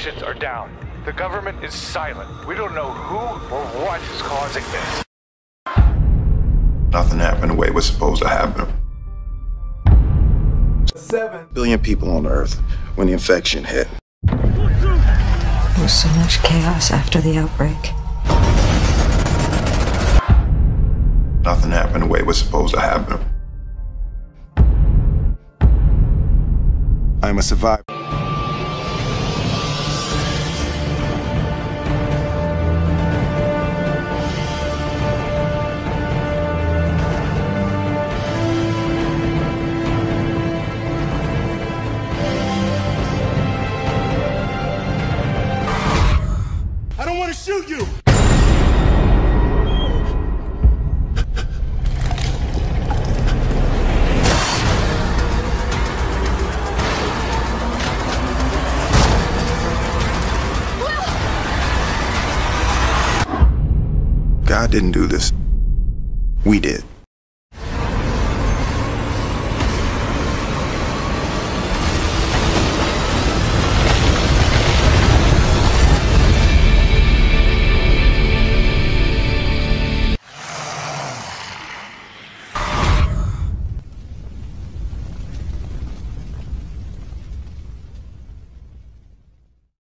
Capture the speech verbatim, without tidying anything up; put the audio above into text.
stations are down. The government is silent. We don't know who or what is causing this. Nothing happened the way it was supposed to happen. Seven Billion people on Earth when the infection hit. There was so much chaos after the outbreak. Nothing happened the way it was supposed to happen. I'm a survivor. I don't want to shoot you! God didn't do this. We did.